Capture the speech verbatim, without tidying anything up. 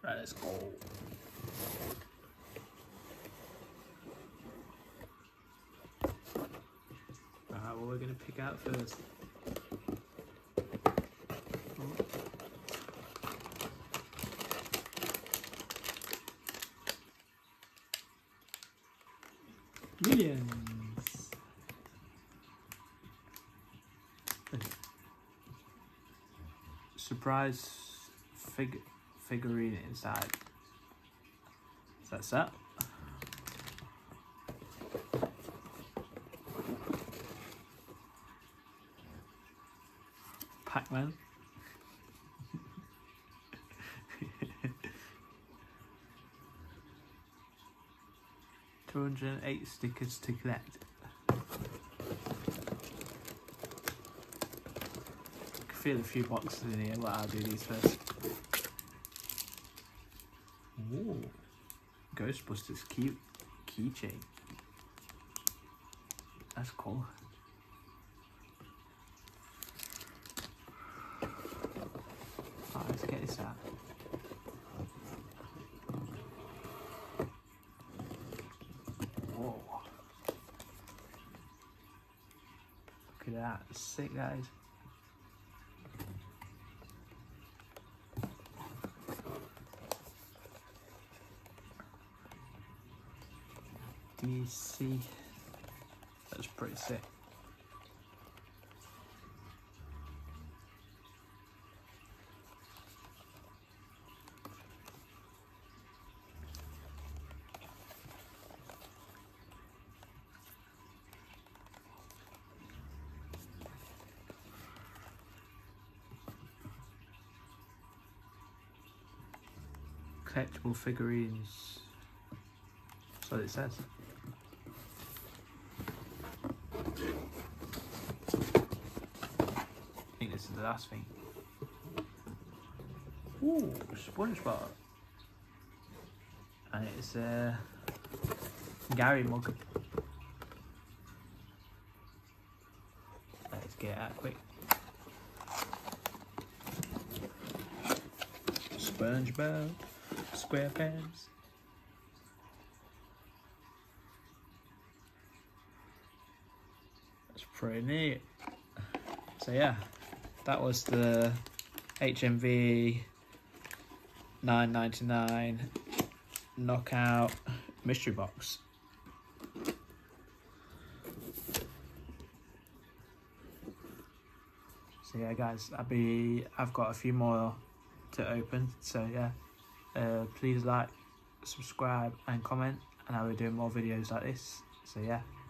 Right, let's go. Alright, what we're gonna pick out first. Millions. Surprise fig figurine inside. Is that set? Pac-Man. two hundred and eight stickers to collect. I can feel a few boxes in here, but I'll do these first. Ooh. Ghostbusters cute keychain. That's cool. Alright, let's get this out. Whoa. Look at that, sick guys. D C, that's pretty sick. Collectible figurines, that's what it says. I think this is the last thing. Ooh, SpongeBob. And it's a Gary mug. Let's get it out quick. SpongeBob SquarePants. That's pretty neat. So yeah, that was the H M V nine ninety-nine knockout mystery box. So yeah guys, I'll be I've got a few more to open, so yeah, uh, please like, subscribe and comment, and I'll be doing more videos like this. So yeah.